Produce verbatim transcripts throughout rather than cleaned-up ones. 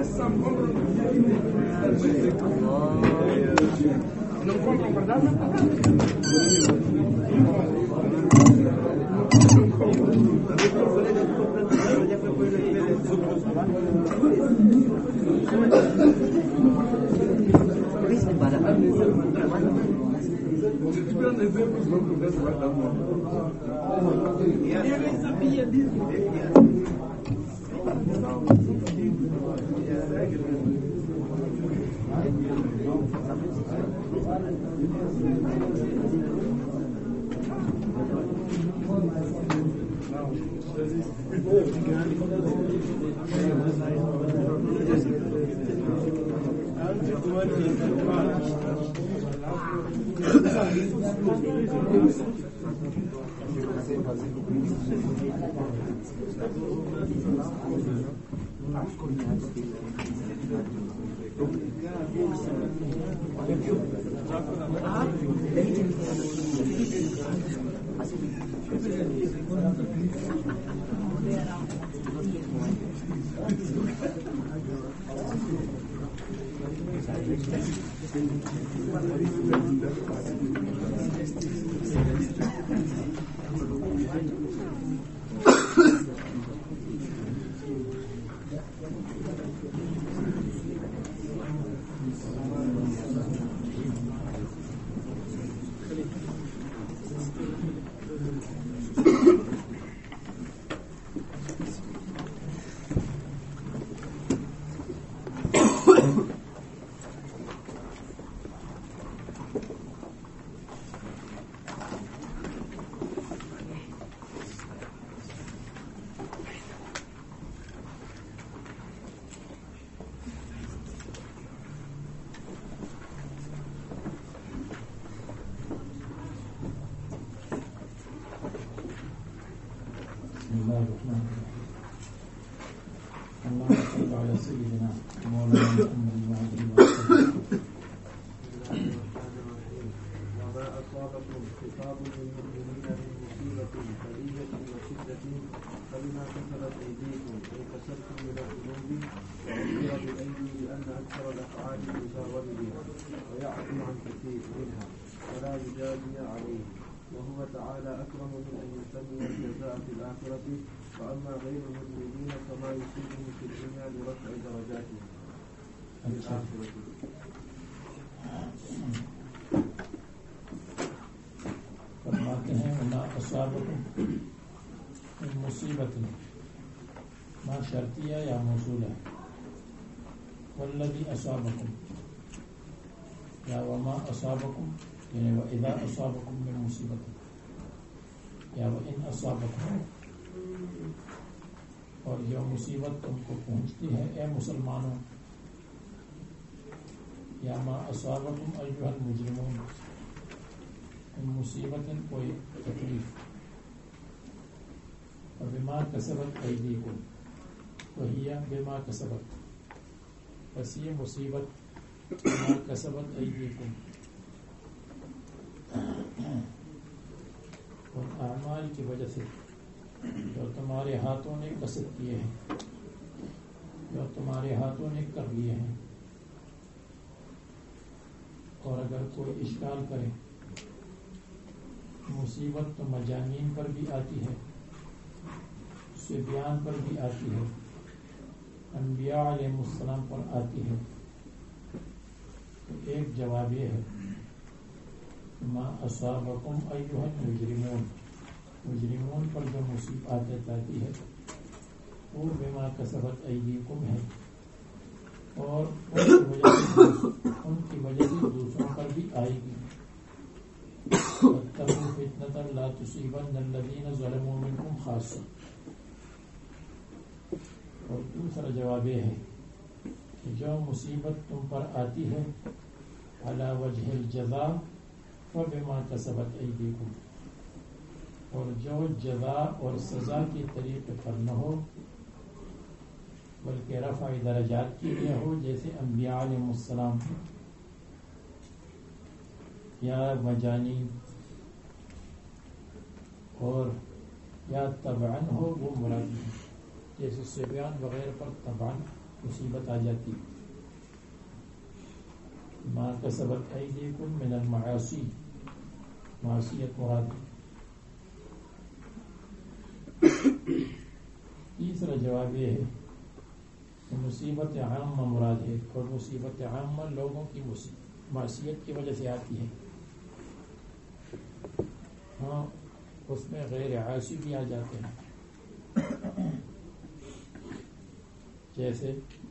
Non compro guardate. فرماتے ہیں وما اصابکم من مصیبت ما شرطیہ یا موصولہ والذی اصابکم یا وما اصابکم یعنی واذا اصابکم من مصیبت یا وان اصابکم اور جو مصیبت تم کو پہنچتی ہے اے مسلمانوں یا ما اصابکم ایھا المجرمون ان مصیبت کوئی تکلیف اور بما کسبت ایدیکم وہی بما کسبت پس یہ مصیبت بما کسبت ایدیکم ان اعمال کی وجہ سے جو تمہارے ہاتھوں نے کسب کیے ہیں جو تمہارے ہاتھوں نے کر لیے ہیں. اور اگر کوئی اشکال کرے مصیبت تو مجانین پر بھی آتی ہے صبیان پر بھی آتی ہے انبیاء علیہ السلام پر آتی ہے تو ایک جواب یہ ہے ما اصابکم ایھا المجرمون مجرمون پر جو مصیبت آتی ہے وہ بما کسبت ایدیکم ہے اور ان کی وجہ سے ان کی وجہ سے دوسروں پر بھی آئے گی. واتقوا فتنة لا تصيبن الذين ظلموا منكم خاصة. اور دوسرا جواب یہ ہے کہ جو مصیبت تم پر آتی ہے علی وجہ الجزاء فبما کسبت ایدیکم اور جو جزا اور سزا کے طریقے پر نہ ہو بلکہ رفع درجات کے لیے ہو جیسے انبیاء علیہ السلام یا مجانی اور یا تبعاً ہو وہ مراد ہے جیسے صبیان وغیرہ پر تبعاً مصیبت آ جاتی. ما کسبت ایدیکم من المعاصی، معصیت مراد. تیسرا جواب یہ ہے کہ مصیبت عامہ مراد ہے، اور مصیبت عامہ لوگوں کی معصیت کی وجہ سے آتی ہے. ہاں اس میں غیر عاصی بھی آ جاتے ہیں، جیسے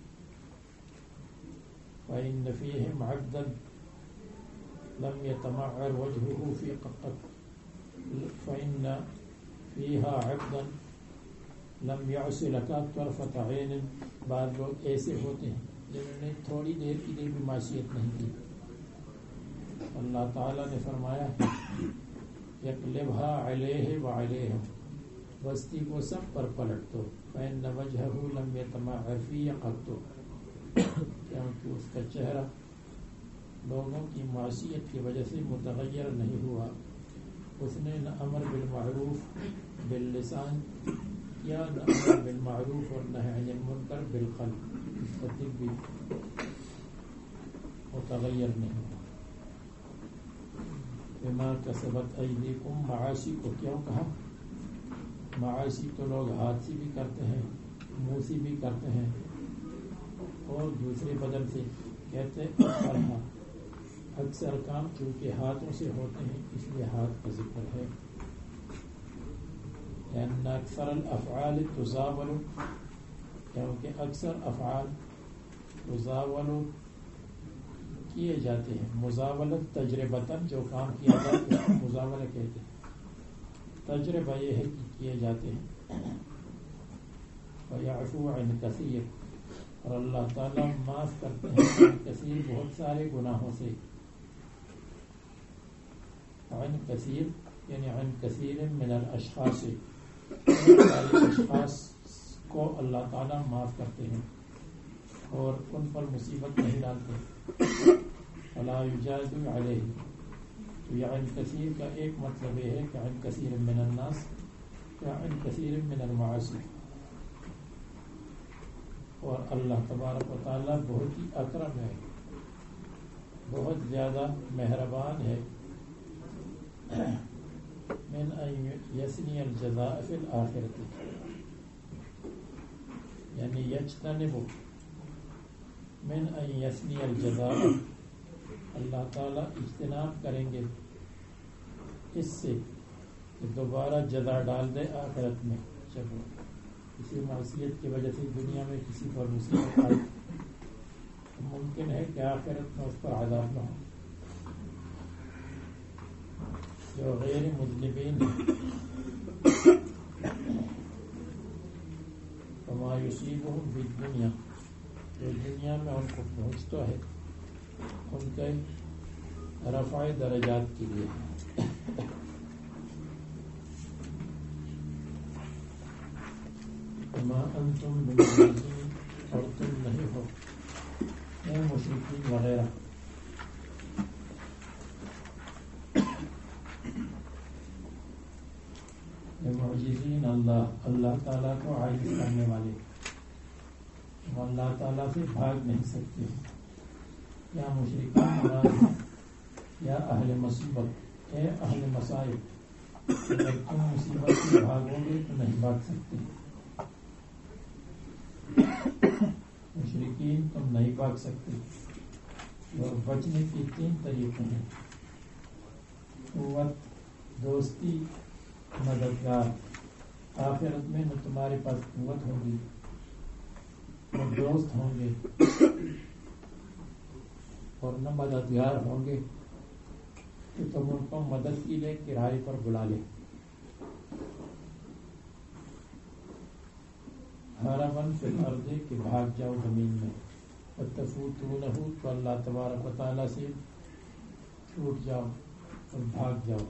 فَإِنَّ فِيهِمْ عَبْدًا لَمْ يَتَمَعَّرْ وَجْهُهُ فِي قَطَّةٍ فَإِنَّ فِيهَا عَبْدًا لَمْ يَعْصِ لَكَ طَرْفَةَ عَيْنٍ. بعض لوگ ایسے ہوتے ہیں جنہوں نے تھوڑی دیر کے لیے بھی معصیت نہیں کی. اللہ تعالیٰ نے فرمایا يَقْلِبْهَا عَلَيْهِ وَعَلَيْهِمْ، بستی کو سب پر پلٹ دو. فَإِنَّ وَجْهَهُ لَمْ يَتَمَعَّرْ فِيهِ قَطُّ، کیونکہ اس کا چہرہ لوگوں کی معصیت کی وجہ سے متغیر نہیں ہوا. اس نے نہ امر بالمعروف باللسان کیا، نہ امر بالمعروف اور نہی عن المنکر بالقلب، اس کا دل بھی متغیر نہیں ہوا. بما کسبت ایدیکم، معاصی کو کیوں کہا؟ معاصی تو لوگ ہاتھ سے بھی کرتے ہیں، منہ سے بھی کرتے ہیں، اور دوسرے بدل سے کہتے ہیں اکثر ہاتھ. اکثر کام چونکہ ہاتھوں سے ہوتے ہیں اس لیے ہاتھ کا ذکر ہے. لأن اکثر الافعال تزاول، کیونکہ اکثر افعال تزاول کیے جاتے ہیں. مزاولت تجربتاً، جو کام کیا جاتا ہے مزاولہ کہتے ہیں. تجربہ یہ ہے کہ کیے جاتے ہیں. وَيَعْفُو عَنْ كَثِيرٍ، اور اللہ تعالیٰ معاف کرتے ہیں عن کثیر، بہت سارے گناہوں سے. عن کثیر یعنی عن کثیر من الاشخاص، بہت سارے اشخاص کو اللہ تعالیٰ معاف کرتے ہیں اور ان پر مصیبت نہیں ڈالتے. ولا یجاز علیہ، تو یہ عن کثیر کا ایک مطلب یہ ہے کہ عن کثیر من الناس یا عن کثیر من المعاصی. اور اللہ تبارک و تعالیٰ بہت ہی اکرم ہے، بہت زیادہ مہربان ہے. من ان یثنی الجزاء فی الآخرۃ، یعنی یجتنب من ان یثنی الجزاء، اللہ تعالیٰ اجتناب کریں گے اس سے کہ دوبارہ جزا ڈال دے آخرت میں. جب کسی معصیت کی وجہ سے دنیا میں کسی پر مصیبت آئی تو ممکن ہے کہ آخرت میں اس پر عذاب نہ ہو. جو غیر مذنبین وما یصیبہم فی الدنیا، جو دنیا میں ان کو پہنچتا ہے ان کے رفع درجات کے لیے. وما انتم بمعجزین، اور تم نہیں ہو اے مشرکین وغیرہ. معجزین اللہ، اللہ تعالیٰ کو عاجز کرنے والے، وہ اللہ تعالیٰ سے بھاگ نہیں سکتے. یا مشرکین مراد یا اہل مصیبت، اے اہل مصائب، اگر تم مصیبت سے بھاگو گے تو نہیں بھاگ سکتے. مشرکین تم نہیں بھاگ سکتے. اور بچنے کے تین طریقے ہیں: قوت، دوستی، مددگار. آخرت میں نہ تمہارے پاس قوت ہوگی نہ دوست ہوں گے اور نہ مددگار ہوں گے کہ تم ان کو مدد کے لیے کرائے پر بلا لے. ہربن فی الارض، کہ بھاگ جاؤ زمین میں. وتفوتونہ، تو اللہ تبارک و تعالیٰ سے چھوٹ جاؤ اور بھاگ جاؤ.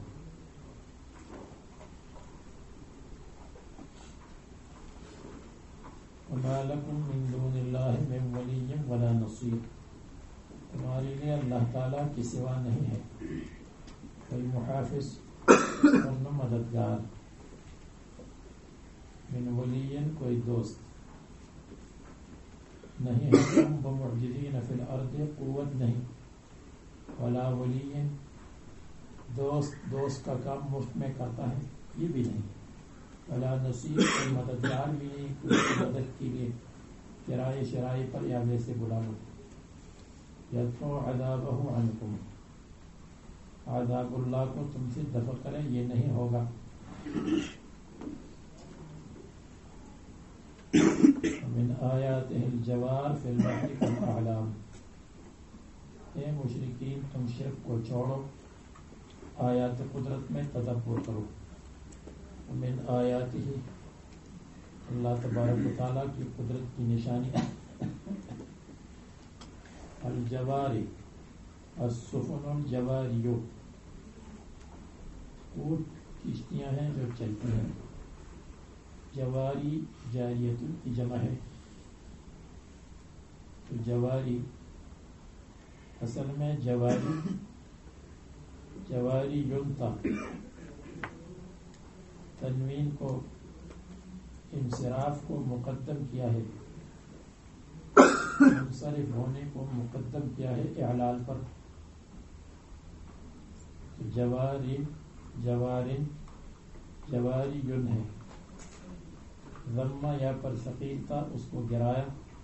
وما لکم من دون اللہ من ولی ولا نصیر، تمہارے لیے اللہ تعالیٰ کی سوا نہیں ہے کوئی محافظ اور نہ مددگار. من ولی، کوئی دوست. نہیں ہے تم بمعجزین فی الارض، قوت نہیں، ولا ولی، دوست دوست کا کام مفت میں کرتا ہے یہ بھی نہیں، ولا نصیر، کوئی مددگار بھی نہیں کوئی مدد کے لیے کرائے شرائع پر یا ویسے بلا لو، یدفع عذابہ عنکم، عذاب اللہ کو تم سے دفع کرے یہ نہیں ہوگا۔ من آیاتہ الجوار فی البحر کالاعلام، اے مشرکین تم شرک کو چھوڑو، آیات قدرت میں تدبر کرو۔ من آیاتہ، اللہ تبارک و تعالیٰ کی قدرت کی نشانی، الجواری، السفن الجواریو، اونٹ کشتیاں ہیں جو چلتی ہیں، جواری جاریت کی جمع ہے، تو جواری اصل میں جواری جواری یونتا، تنوین کو انصراف کو مقدم کیا ہے، منصرف ہونے کو مقدم کیا ہے اعلال پر، تو جواری جوارن جواری یون ہے، ضمہ یا پر ثقیل تھا اس کو گرایا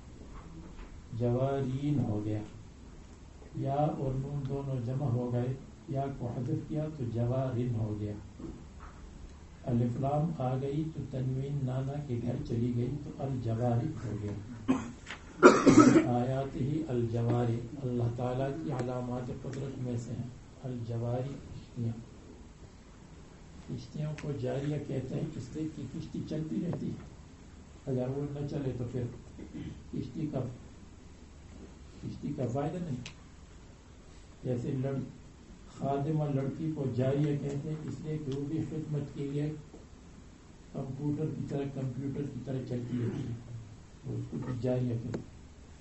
جوارین ہو گیا، یا اور نون دونوں جمع ہو گئے، یا کو حذف کیا تو جوارن ہو گیا، الف لام آ گئی تو تنوین نانا کے گھر چلی گئی تو الجواری ہو گیا۔ آیات ہی الجواری، اللہ تعالیٰ کی علامات قدرت میں سے ہیں الجواری، کشتیاں، کشتیوں کو جاریہ کہتے ہیں اس لیے کہ کشتی چلتی رہتی ہے، اگر وہ نہ چلے تو پھر کشتی کا کشتی کا فائدہ نہیں، جیسے لڑ خادمہ لڑکی کو جاریہ کہتے ہیں اس لیے کہ وہ بھی خدمت کے لیے کمپیوٹر کی طرح کمپیوٹر کی طرح چلتی رہتی ہے، وہ اس کو بھی جاریہ کہتے ہیں۔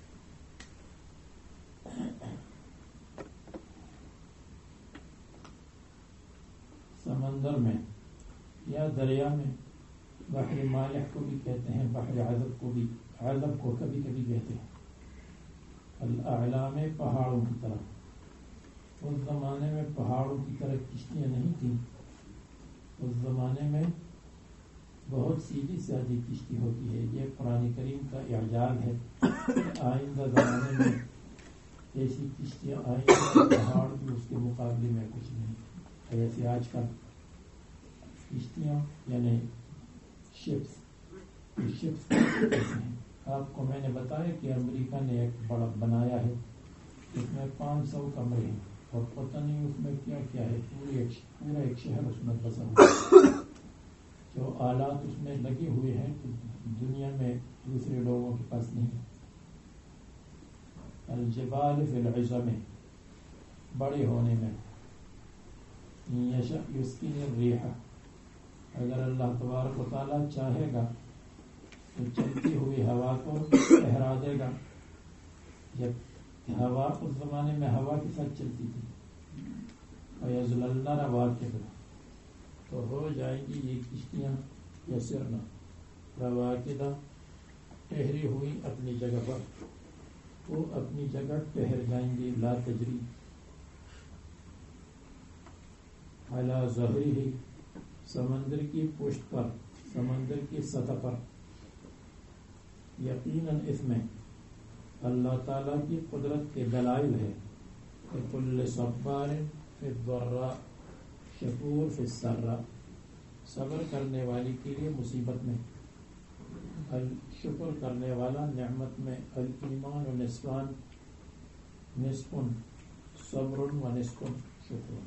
سمندر میں یا دریا میں، بحر مالح کو بھی کہتے ہیں، بحر عذب کو بھی، عذب کو کبھی کبھی کہتے ہیں، الاعلام پہاڑوں کی طرح، اس زمانے میں پہاڑوں کی طرح کشتیاں نہیں تھیں، اس زمانے میں بہت سیدھی سادی کشتی ہوتی ہے، یہ قرآن کریم کا اعجاز ہے، آئندہ زمانے میں ایسی کشتیاں آئیں گی پہاڑ بھی اس کے مقابلے میں کچھ نہیں، ایسے آج کل کشتیاں یعنی شپس شپس کیسے ہیں، آپ کو میں نے بتایا کہ امریکہ نے ایک بڑا بنایا ہے، اس میں پانچ سو کمرے ہیں اور پتہ نہیں اس میں کیا کیا ہے، پورے ایک پورا ایک شہر اس میں بسا ہوا ہے، جو آلات اس میں لگے ہوئے ہیں تو دنیا میں دوسرے لوگوں کے پاس نہیں۔ الجبال فی العظم، بڑے ہونے میں، یشاء یسکن الریح، اگر اللہ تبارک و تعالیٰ چاہے گا تو چلتی ہوئی ہوا کو ٹھہرا دے گا، جب ہوا اس زمانے میں ہوا کے ساتھ چلتی تھی، وَيَزْلَلْنَ رَوَاكِدُ، تو ہو جائیں گی یہ کشتیاں یسرنا رواکدہ، ٹھہری ہوئی اپنی جگہ پر، وہ اپنی جگہ ٹھہر جائیں گی، لا تجری علی ظہرہ، سمندر کی پشت پر، سمندر کی سطح پر، یقیناً اس میں اللہ تعالیٰ کی قدرت کے دلائل ہے، لِكُلِّ صَبَّارٍ فِي الضَّرَّاءِ شکور فی السراء، صبر کرنے والی کے لیے مصیبت میں، شکر کرنے والا نعمت میں، الایمان و نصفان، نصف صبر و نصف شکر،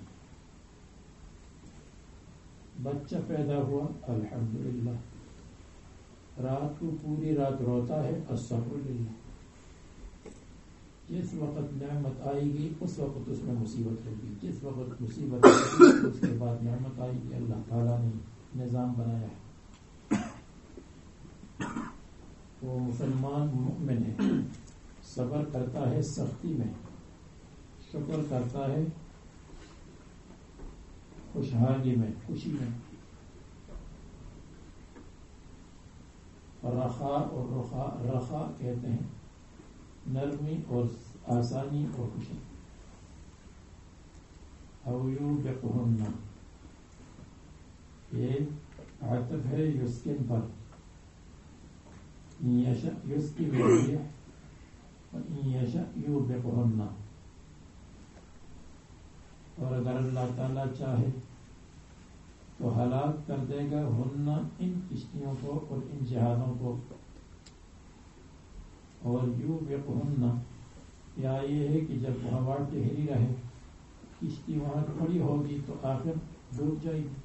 بچہ پیدا ہوا الحمدللہ، رات کو پوری رات روتا ہے الصبر للہ، جس وقت نعمت آئے گی اس وقت اس میں مصیبت ہوگی، جس وقت مصیبت آئے گی اس کے بعد نعمت آئے گی، اللہ تعالیٰ نے نظام بنایا ہے۔ وہ مسلمان مومن ہے، صبر کرتا ہے سختی میں، شکر کرتا ہے خوشحالی میں، خوشی میں، رخاء اور رخاء رخاء کہتے ہیں نرمی اور آسانی اور خوشی. او یوبقہن یہ عطف ہے یسکن پر. ان یشأ یسکن الریح وان یشأ یوبقہن. اور اگر اللہ تعالیٰ چاہے تو ہلاک کر دے گا ہن ان کشتیوں کو اور ان جہازوں کو. اور یوبقہن یا یہ ہے کہ جب ہوا ٹہری رہے کشتی وہاں کھڑی ہوگی تو آخر ڈوب جائے گی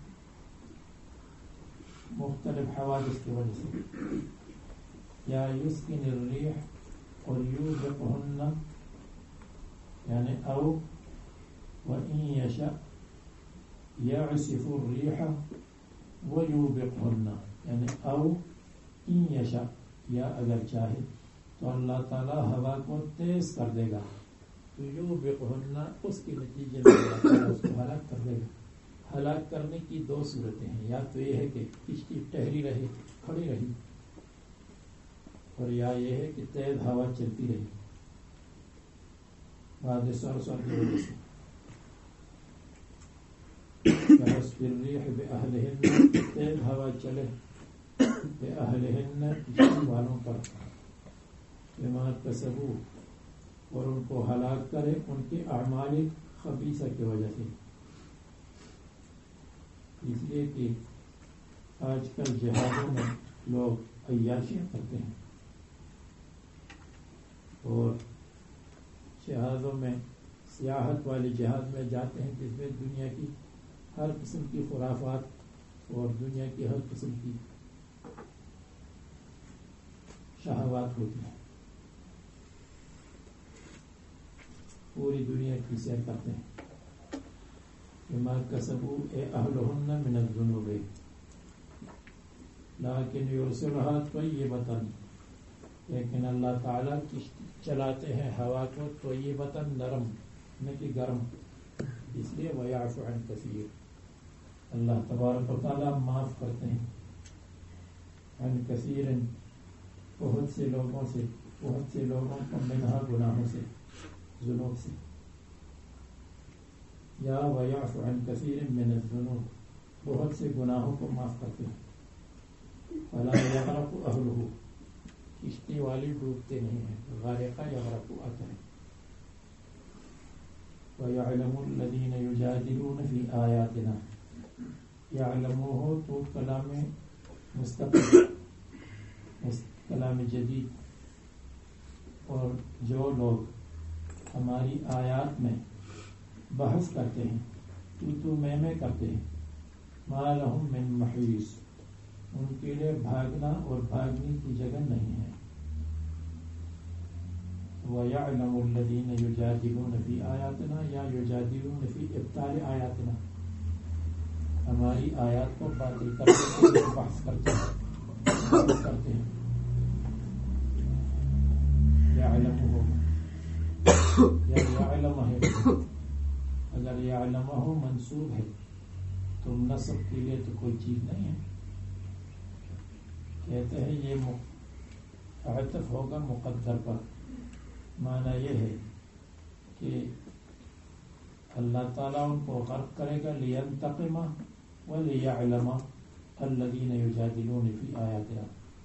مختلف حوادث کی وجہ سے. یا یسکن الریح اور یوبقہن یعنی او وَإِن يَشَأْ يَعْصِفُ الرِّيحَ وَيُوبِقْهُنَّ یعنی او ان یشاء یا اگر چاہے تو اللہ تعالیٰ ہوا کو تیز کر دے گا تو یوبقہن اس کے نتیجے میں اللہ تعالیٰ اس کو ہلاک کر دے گا. ہلاک کرنے کی دو صورتیں ہیں. یا تو یہ ہے کہ کشتی ٹہری رہی کھڑی رہی اور یا یہ ہے کہ تیز ہوا چلتی رہی بعد سور سور کی وجہ سے. الریح بأہلہن تیز ہوا چلے بأہلہن کشتی والوں پر بما کسبوا اور ان کو ہلاک کرے ان کے اعمال خبیثہ کی وجہ سے. اس لیے کہ آج کل جہادوں میں لوگ عیاشیاں کرتے ہیں اور جہازوں میں سیاحت والے جہاز میں جاتے ہیں جس میں دنیا کی ہر قسم کی خرافات اور دنیا کی ہر قسم کی شہوات ہوتی ہیں. پوری دنیا کی سیر کرتے ہیں. بما کسبوا اے اہلہن من الذنوب لیکن یرسلها طیبۃ لیکن اللہ تعالیٰ چلاتے ہیں ہوا کو طیبۃ نرم نہ کہ گرم. اس لیے ویعفو عن کثیر اللہ تبارک و تعالیٰ معاف کرتے ہیں عن کثیر بہت سے لوگوں سے بہت سے لوگوں کو منہا گناہوں سے ذنوب سے. یا ویعفو عن کثیر من الذنوب بہت سے گناہوں کو معاف کرتے ہیں. فلا یغرق اہلہ کشتی والی ڈوبتے نہیں ہیں. غارقہ یغرق آتا ہے. وَيَعْلَمُ الَّذِينَ يُجَادِلُونَ فِي آيَاتِنَا يَعْلَمُ ہو تو کلام مستقبل کلام جدید. اور جو لوگ ہماری آیات میں بحث کرتے ہیں تو تو میں میں کرتے ہیں مَا لَهُم مِّن مَحِيصٍ ان کے لیے بھاگنا اور بھاگنے کی جگہ نہیں ہے. وَيَعْلَمُ الَّذِينَ يُجَادِلُونَ فِي آيَاتِنَا یا يُجَادِلُونَ فِي إِبْطَالِ آيَاتِنَا ہماری آیات کو باطل کرنے کے لیے بحث کرتے ہیں کرتے ہیں. یعلمہ یا یعلمہ ہے اگر یعلمہ منصوب ہے تو نصب کے لیے تو کوئی چیز نہیں ہے. کہتے ہیں یہ عطف ہوگا مقدر پر. معنی یہ ہے کہ اللہ تعالیٰ ان کو غرق کرے گا لینتقم ولیعلم الذین یجادلون فی آیاتنا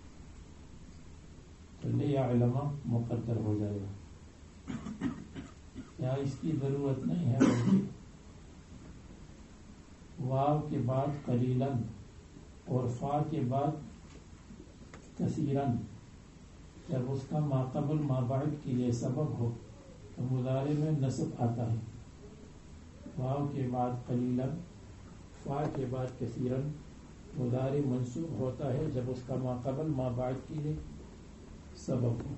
تو لیعلم مقدر ہو جائے گا. یا اس کی ضرورت نہیں ہے بلکہ واو کے بعد قلیلاً اور فا کے بعد کثیراً جب اس کا ماقبل مابعد کے لیے سبب ہو تو مضارع میں نصب آتا ہے. واو کے بعد قلیلاً فا کے بعد کثیراً مضارع منصوب ہوتا ہے جب اس کا ماقبل مابعد کے لیے سبب ہو.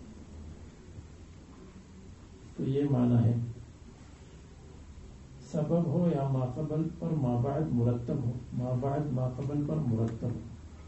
تو یہ معنی ہے سبب ہو یا ماقبل پر مابعد مرتب ہو. مابعد ماقبل پر مرتب ہو.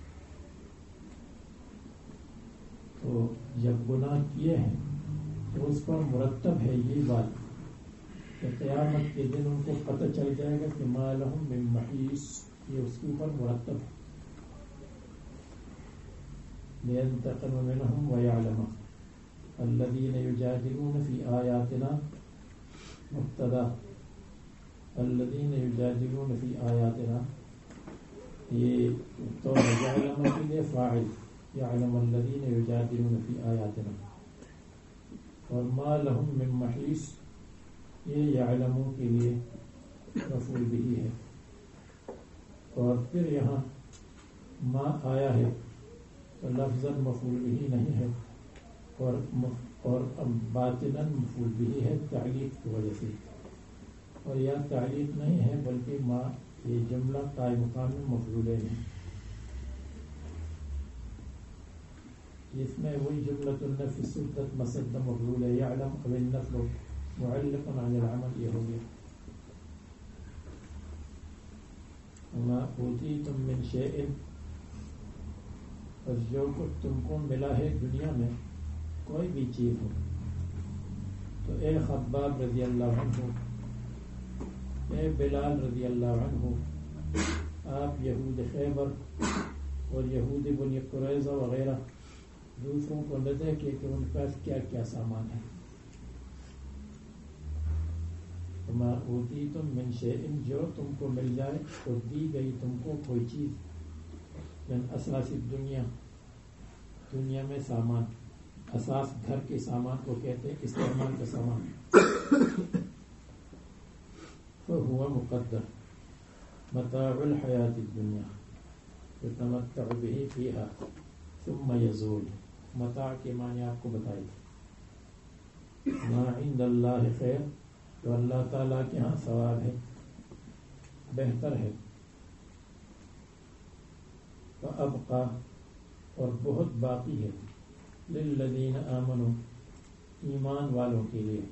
تو جب گناہ کیے ہیں تو اس پر مرتب ہے یہ بات کہ قیامت کے دن ان کو پتہ چل جائے گا کہ ما لہم من محیص یہ اس کے اوپر مرتب ہے. لینتقم منہم ویعلم الذین یجادلون فی آیاتنا مبتدا الذین یجادلون فی آیاتنا یہ تو یعلم کے لیے فاعل یعلم الذین یجادلون فی آیاتنا اور ما لهم من محیص یہ یعلموں کے لیے مفعول به ہے اور پھر یہاں ما آیا ہے تو لفظاً مفعول به نہیں ہے اور اور باطناً مفعول به ہے تعلیق کی وجہ سے اور یا تعلیق نہیں ہے بلکہ ما یہ جملہ قائم مقام میں مفعول ہے اس میں وہی جملۃ النفی سدت مصدر مفعول ہے یعلم اب النفل معلق عن العمل یہ ہو گیا وما اوتیتم من شیء اور جو کچھ تم کو ملا ہے دنیا میں کوئی بھی چیز ہو تو اے خباب رضی اللہ عنہ اے بلال رضی اللہ عنہ آپ یہود خیبر اور یہود بنی قریظہ وغیرہ دوسروں کو نہ دیکھے کہ ان کے پاس کیا کیا سامان ہے وما اوتیتم من شیء جو تم کو مل جائے اور دی گئی تم کو کوئی چیز من اساس دنیا دنیا میں سامان اساس گھر کے سامان کو کہتے ہیں استعمال کا سامان فهو مقدر متاع الحیات الدنیا یتمتع به فیها ثم یزول متاع کے معنی آپ کو بتائی ما عند اللہ خیر تو اللہ تعالیٰ کے ہاں ثواب ہے بہتر ہے وابقا اور بہت باقی ہے للذین آمنوا ایمان والوں کے لیے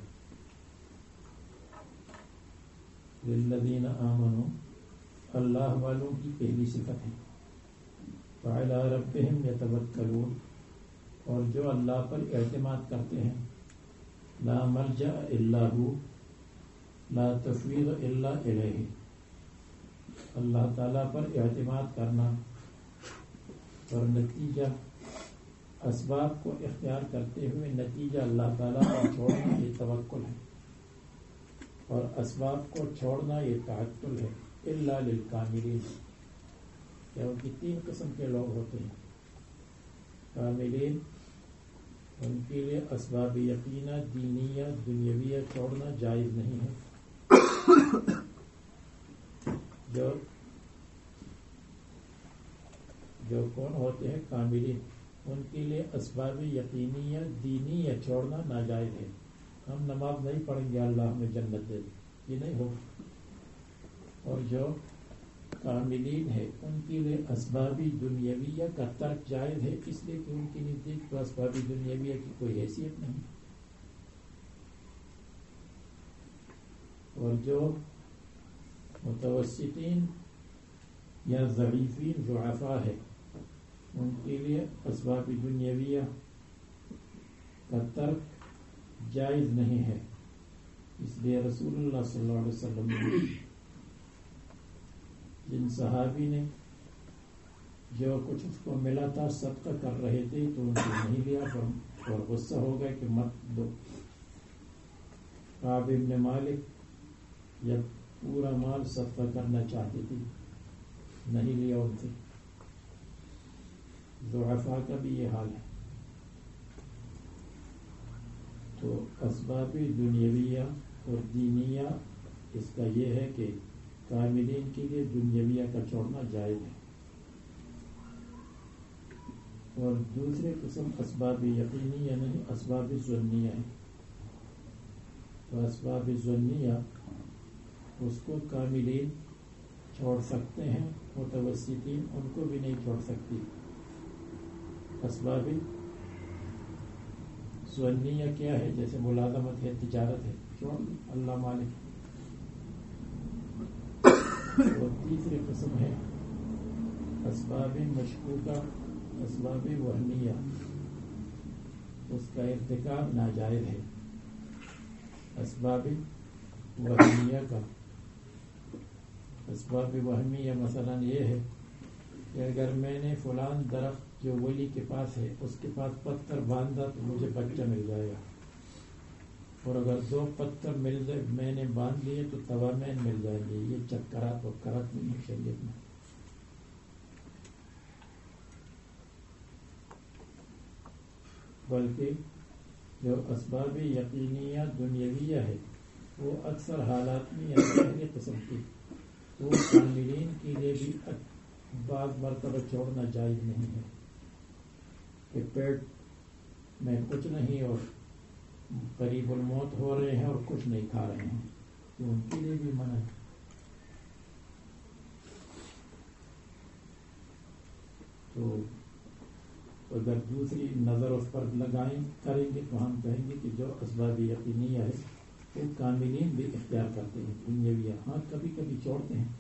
للذین آمنوا اللہ والوں کی پہلی صفت ہے وعلی ربہم یتوکلون اور جو اللہ پر اعتماد کرتے ہیں لا ملجأ الا ہو لا تفویض الا الیہ اللہ تعالیٰ پر اعتماد کرنا اور نتیجہ اسباب کو اختیار کرتے ہوئے نتیجہ اللہ تعالیٰ پر چھوڑنا یہ توکل ہے اور اسباب کو چھوڑنا یہ تعطل ہے الا للکاملین کیونکہ تین قسم کے لوگ ہوتے ہیں کاملین ان کے لیے اسباب یقینہ دینیہ دنیاویہ چھوڑنا جائز نہیں ہے جو جو کون ہوتے ہیں کاملین ان کے لیے اسباب یقینیہ دینیہ چھوڑنا ناجائز ہے ہم نماز نہیں پڑھیں گے اللہ ہمیں جنت دے یہ نہیں ہو اور جو کاملین ہے ان کے لیے اسبابی دنیاویہ کا ترک جائز ہے اس لیے کہ ان کی نزدیک تو اسبابی دنیاویہ کی کوئی حیثیت نہیں اور جو متوسطین یا ضعیفین ضعفاء ہے ان کے لیے اسباب دنیاویہ کا ترک جائز نہیں ہے اس لیے رسول اللہ صلی اللہ علیہ وسلم نے جن صحابی نے جو کچھ اس کو ملا تھا صدقہ کر رہے تھے تو ان کو نہیں لیا اور غصہ ہو گیا کہ مت دو کعب بن مالک جب پورا مال صدقہ کرنا چاہتے تھے نہیں لیا ان سے ضعفاء کا بھی یہ حال ہے تو اسباب دنیاویہ اور دینیہ اس کا یہ ہے کہ کاملین کے لیے دنیاویہ کا چھوڑنا جائز ہے اور دوسرے قسم اسباب یقینیہ نہیں اسباب ظنیہ ہے تو اسباب ظنیہ اس کو کاملین چھوڑ سکتے ہیں متوسطین ان کو بھی نہیں چھوڑ سکتی اسباب ظنیہ کیا ہے جیسے ملازمت ہے تجارت ہے چھوڑ اللہ مالک اور تیسری قسم ہے اسباب مشکوکہ اسباب وہمیہ اس کا ارتکاب ناجائز ہے اسباب وہمیہ کا اسباب وہمیہ مثلا یہ ہے کہ اگر میں نے فلان درخت جو ولی کے پاس ہے اس کے پاس پتھر باندھا تو مجھے بچہ مل جائے گا، اور اگر دو پتھر مل جائے میں نے باندھ لیے تو توامین مل جائیں گے. یہ چکرات وکرات نہیں ہے شریعت میں. بلکہ جو اسباب یقینیہ دنیاویہ ہے وہ اکثر حالات میں پہلی قسم کی، وہ کاملین کے لیے بھی بعض مرتبہ چھوڑنا جائز نہیں ہے کہ پیٹ میں کچھ نہیں اور قریب الموت ہو رہے ہیں اور کچھ نہیں کھا رہے ہیں، تو ان کے لیے بھی منع ہے. تو اگر دوسری نظر اس پر لگائیں کریں گے تو ہم کہیں گے کہ جو اسباب یقینیہ ہے وہ کاملین بھی اختیار کرتے ہیں، دنیاویہ ہاں کبھی کبھی چھوڑتے ہیں.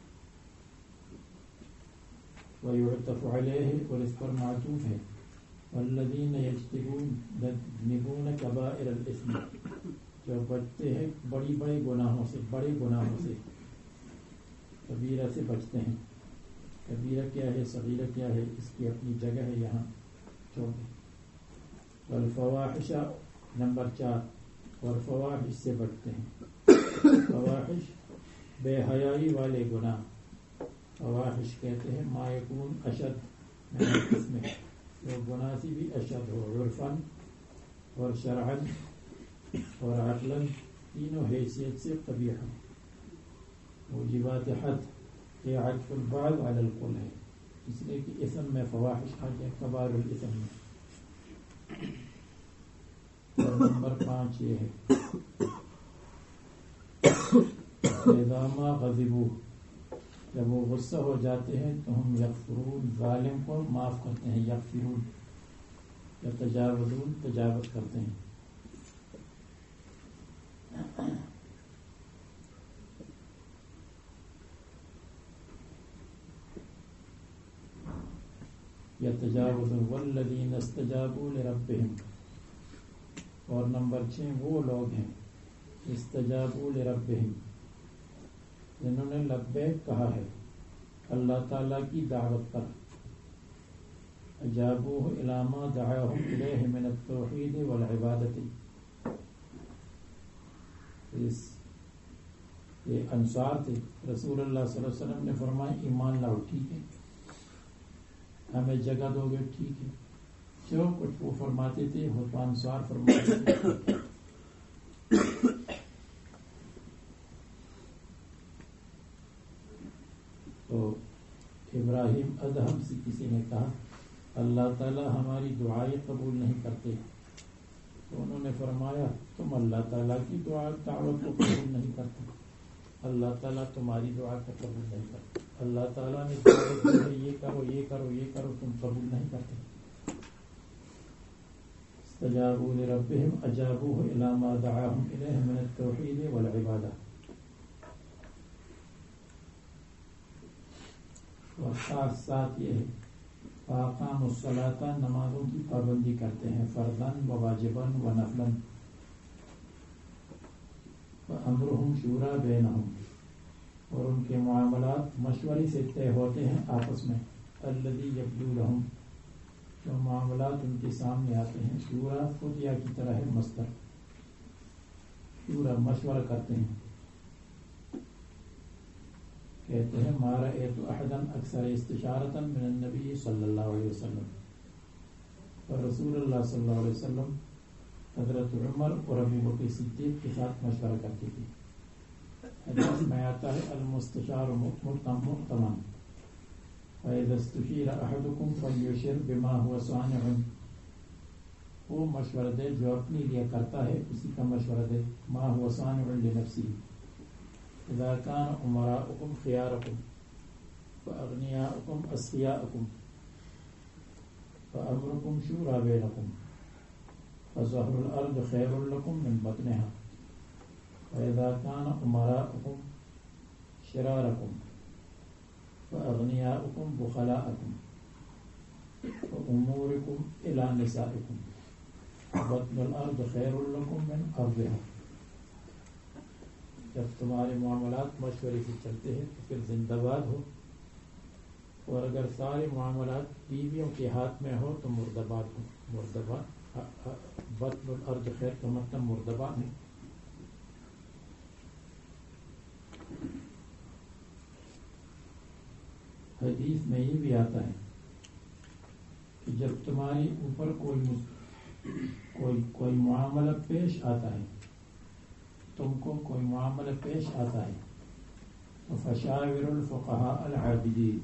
وَيُعْتَفُ عَلَيْهِ، اور اس پر معطوف ہے وَالَّذِينَ يَجْتَنِبُونَ كَبَائِرَ الْإِثْمِ، جو بچتے ہیں بڑی بڑی گناہوں سے، بڑے گناہوں سے، کبیرہ سے بچتے ہیں. کبیرہ کیا ہے، صغیرہ کیا ہے، اس کی اپنی جگہ ہے، یہاں چھوڑ دیں. والفواحش نمبر چار، اور فواحش سے بچتے ہیں. فواحش بے حیائی والے گناہ، فواحش کہتے ہیں ما یکون اشد من الاسم، جو گناہ سے بھی اشد ہو، عرفاً اور شرعاً اور عقلاً، تینوں حیثیت سے قبیح. موجبات حد، یہ عطف البعض علی الکل ہے، اس لیے کہ اسم میں فواحش آ جائے، کبائر الاسم میں. اور نمبر پانچ یہ ہے اذا ما غضبوا، جب وہ غصہ ہو جاتے ہیں تو ہم یغفرون، ظالم کو معاف کرتے ہیں، یغفرون، یا تجاوزون، تجاوز کرتے ہیں. یتجاوزون والذین استجابوا لربہم، اور نمبر چھ وہ لوگ ہیں استجابوا لربہم جنہوں نے لبیک کہا ہے اللہ تعالیٰ کی دعوت پر. اجابوہ الی ما دعاہم الیہ من التوحید والعبادت، اس یہ انصار تھے، رسول اللہ صلی اللہ علیہ وسلم نے فرمایا ایمان لاؤ، ٹھیک ہے، ہمیں جگہ دو گے، ٹھیک ہے. جو کچھ وہ فرماتے تھے وہ تو انصار فرماتے تھے. تو ابراہیم ادہم سے کسی نے کہا اللہ تعالیٰ ہماری دعائیں قبول نہیں کرتے، تو انہوں نے فرمایا تم اللہ تعالیٰ کی دعا دعوت کو قبول نہیں کرتے، اللہ تعالیٰ تمہاری دعا کو قبول نہیں کرتے. اللہ تعالیٰ نے دعوت دی ہے یہ کرو یہ کرو یہ کرو، تم قبول نہیں کرتے. استجابوا لربهم اجابوه الى ما دعاهم اليه من التوحید والعبادہ. اور ساتھ ساتھ یہ ہے فاقاموا الصلاۃ، نمازوں کی پابندی کرتے ہیں، فرضاً و واجباً و نفلاً. وامرهم شورى بینہم، اور ان کے معاملات مشورے سے طے ہوتے ہیں آپس میں. الذی یبدو لہم، جو معاملات ان کے سامنے آتے ہیں. شورا فتیا کی طرح ہے، مصدر شورا مشورہ کرتے ہیں. کہتے ہیں ما رأیت احدا اکثر استشارۃ من النبی صلی اللہ علیہ وسلم، اور رسول اللہ صلی اللہ علیہ وسلم حضرت عمر اور ابو بکر صدیق کے ساتھ مشورہ کرتے تھے. حدیث میں آتا ہے المستشار مؤتمن، فَإِذَا اسْتُشِيرَ أَحَدُكُمْ فَلْيُشِرْ بِمَا هُوَ صَانِعٌ، وہ مشورہ دے جو اپنے لیے کرتا ہے اسی کا مشورہ دے. ما هو صانع لنفسه. اذا كان امراؤكم خياركم واغنياؤكم اصفياؤكم فامركم شورى بينكم فظهر الارض خير لكم من بطنها. واذا كان امراؤكم شراركم واغنياؤكم بخلاءكم واموركم الى نسائكم بطن الارض خير لكم من ارضها. جب تمہارے معاملات مشورے سے چلتے ہیں تو پھر زندہ باد ہو، اور اگر سارے معاملات بیویوں کے ہاتھ میں ہو تو مردبات ہو. مردبات بطن الارض خیر کا مطلب مردبات ہے. حدیث میں یہ بھی آتا ہے کہ جب تمہاری اوپر کوئی کوئی کوئی معاملہ پیش آتا ہے، تم کو کوئی معاملہ پیش آتا ہے تو فشاور الفقہاء العابدین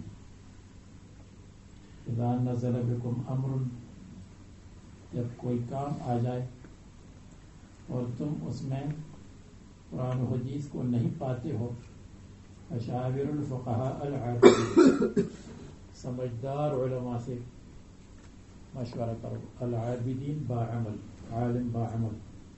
اذا نزل بکم امر، جب کوئی کام آ جائے اور تم اس میں قرآن و حدیث کو نہیں پاتے ہو، فشاور الفقہاء العابدین، سمجھدار علماء سے مشورہ کرو. العابدین باعمل، عالم باعمل.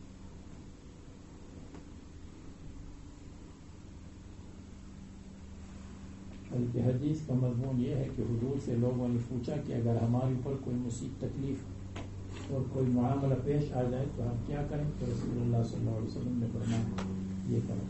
بلکہ حدیث کا مضمون یہ ہے کہ حضور سے لوگوں نے پوچھا کہ اگر ہمارے اوپر کوئی مصیبت تکلیف اور کوئی معاملہ پیش آ جائے تو ہم کیا کریں؟ تو رسول اللہ صلی اللہ علیہ وسلم نے فرمایا یہ کرو.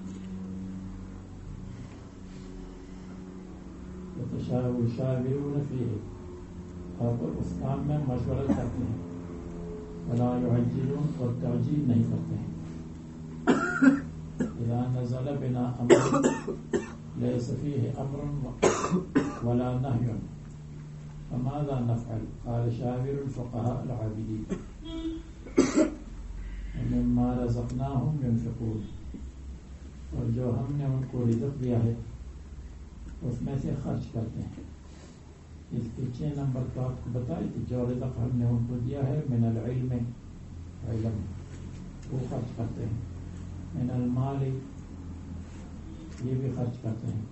وَتَشَاوِرُونَ فِيهِ، اور اس کام میں مشورہ کرتے ہیں. وَلَا يُعَجِّلُونَ، اور تعجیل نہیں کرتے ہیں. اِذَا نَزَلَ بِنَا أَمْرٌ لَيْسَ فِيهِ أَمْرٌ وَلَا نَهْيٌ فَمَاذَا نَفْعَلُ؟ قَالَ شَاوِرُ الْفُقَهَاءَ الْعَابِدِينَ وَمِمَّا رَزَقْنَاهُمْ يُنْفِقُونَ، اور جو ہم نے ان کو رزق دیا ہے اس میں سے خرچ کرتے ہیں. اس کے چھ نمبر تو آپ کو بتائی کہ جو رزق ہم نے ان کو دیا ہے من العلم، علم وہ خرچ کرتے ہیں. من المال، یہ بھی خرچ کرتے ہیں.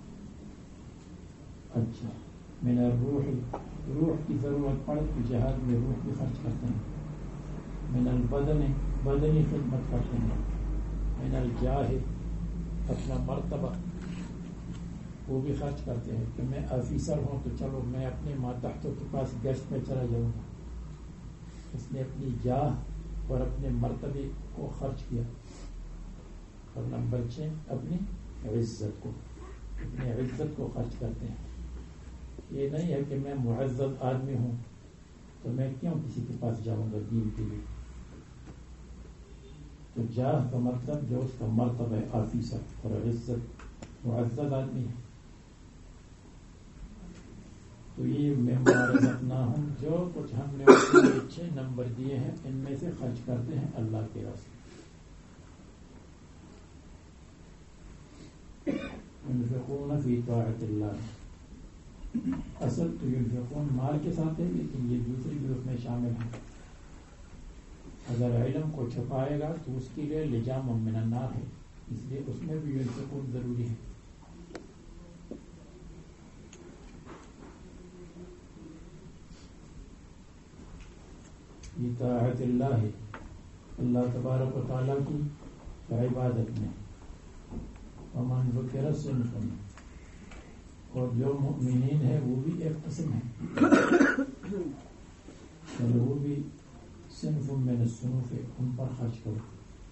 اچھا، من الروح، روح کی ضرورت پڑے تو جہاد میں روح بھی خرچ کرتے ہیں. من البدن، بدنی خدمت کرتے ہیں. من الجاہ، اپنا مرتبہ وہ بھی خرچ کرتے ہیں کہ میں آفیسر ہوں تو چلو میں اپنے ماتحتوں کے پاس گیسٹ میں چلا جاؤں گا. اس نے اپنی جاہ اور اپنے مرتبے کو خرچ کیا. اور نمبر چھ، اپنی عزت کو، اپنی عزت کو خرچ کرتے ہیں. یہ نہیں ہے کہ میں معزز آدمی ہوں تو میں کیوں کسی کے پاس جاؤں گا دین کے لیے. تو جاہ کا مطلب جو اس کا مرتبہ ہے آفیسر، اور عزت معزز آدمی ہے. تو یہ مما رزقناہم، جو کچھ ہم نے اس کے چھ نمبر دیے ہیں ان میں سے خرچ کرتے ہیں اللہ کے راستے. ينفقون فی طاعت اللہ، اصل تو ينفقون مال کے ساتھ ہے لیکن یہ دوسری بھی اس میں شامل ہے. اگر علم کو چھپائے گا تو اس کے لیے لجام من النار ہے، اس لیے اس میں بھی ينفقون ضروری ہے. اطاعت اللہ، اللہ تبارک و تعالیٰ کی عبادت میں. ومن ذکر صنف، اور جو مؤمنین ہے وہ بھی ایک قسم ہے، وہ بھی صنف من الصنوف ہے، ان پر خرچ کرو.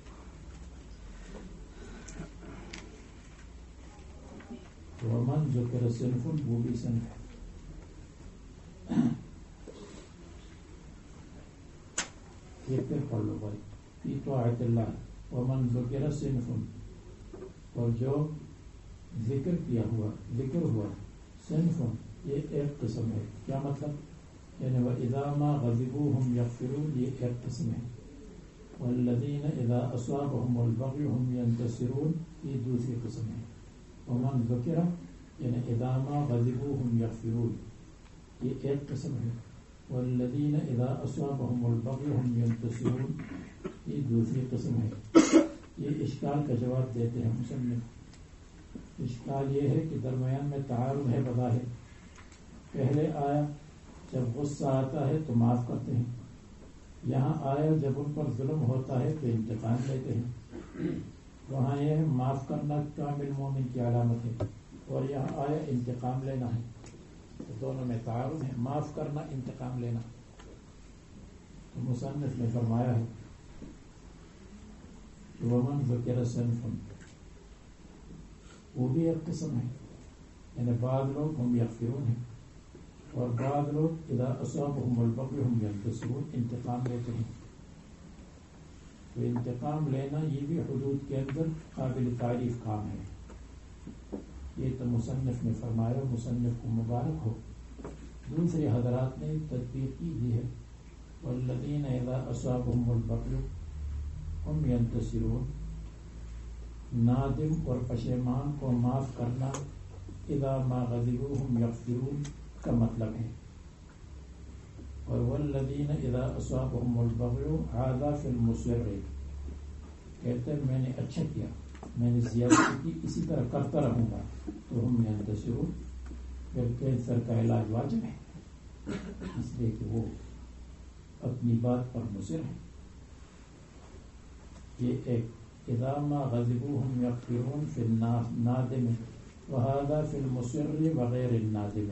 ومن ذکر صنف، وہ بھی صنف ہے. یہ پھر پڑھ لو بھائی. فی طاعت اللہ ومن ذکر صنف، اور جو ذکر کیا ہوا، ذکر ہوا. صنف یہ ایک قسم ہے. کیا مطلب؟ یعنی وَإِذَا مَا غَضِبُوا هُمْ يَغْفِرُونَ، یہ ایک قسم ہے. وَالَّذِينَ إِذَا أَصَابَهُمُ الْبَغْيُ هُمْ يَنْتَصِرُونَ، یہ دوسری قسم ہے. ومن ذکر یعنی إِذَا مَا غَضِبُوا هُمْ يَغْفِرُونَ، یہ ایک قسم ہے. والذین اذا اصابهم البغی هم ينتصرون، یہ دوسری قسم ہے. یہ اشکال کا جواب دیتے ہیں مصنف. اشکال یہ ہے کہ درمیان میں تعارض ہے بظاہر. پہلے آیا جب غصہ آتا ہے تو معاف کرتے ہیں، یہاں آیا جب ان پر ظلم ہوتا ہے تو انتقام لیتے ہیں. وہاں یہ ہے معاف کرنا کامل مومن کی علامت ہے، اور یہاں آیا انتقام لینا ہے. تو دونوں میں تعارض ہے، معاف کرنا، انتقام لینا. تو مصنف نے فرمایا ہے کہ ومن ذکر صنف، وہ بھی ایک قسم ہے. یعنی بعض لوگ ہم یغفرون ہیں اور بعض لوگ اذا اصابهم البغی ہم ینتصرون انتقام لیتے ہیں. تو انتقام لینا یہ بھی حدود کے اندر قابل تعریف کام ہے. یہ تو مصنف نے فرمایا، مصنف کو مبارک ہو. دوسرے حضرات نے تطبیق کی دی ہے والذین اذا اصابهم البغی ہم ینتصرون. نادم اور پشیمان کو معاف کرنا اذا ما غضبوا ہم یغفرون کا مطلب ہے. اور والذین اذا اصابهم البغی عادا فی المصر، کہتے ہیں میں نے اچھا کیا، میں نے زیادتی کی، اسی طرح کرتا رہوں گا. تو ہم ینتصرون، پھر کینسر کا علاج واجب ہے اس لیے کہ وہ اپنی بات پر مصر ہے. یہ ایک اذا ما غضبوا ہم یغفرون فی النادم وهذا فی المصر وغیر النادم.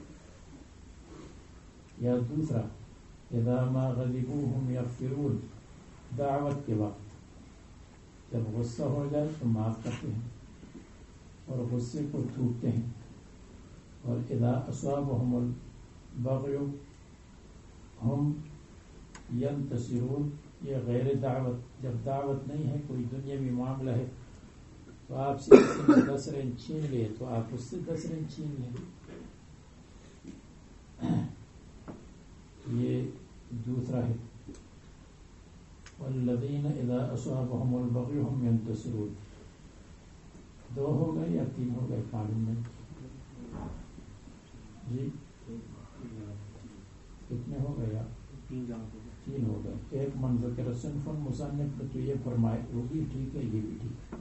یا دوسرا اذا ما غضبوا ہم یغفرون دعوت کے وقت جب غصہ ہو جائے تو معاف کرتے ہیں اور غصے کو تھوکتے ہیں. اور اذا اصابهم البغی ہم ینتصرون یہ غیر دعوت. جب دعوت نہیں ہے، کوئی دنیاوی معاملہ ہے تو آپ سے کسی نے دس رین چھین لیے تو آپ اس سے دس رین چھین لیں. یہ دوسرا ہے والذین اذا اصابهم البغی ہم ینتصرون. دو ہو گئے یا تین ہو گئے معلوم نہیں جی، کتنے ہو گئے؟ تین ہو گئے. ایک منظر کے صنف مصنف نے تو یہ فرمائے وہ بھی ٹھیک ہے، یہ بھی ٹھیک ہے.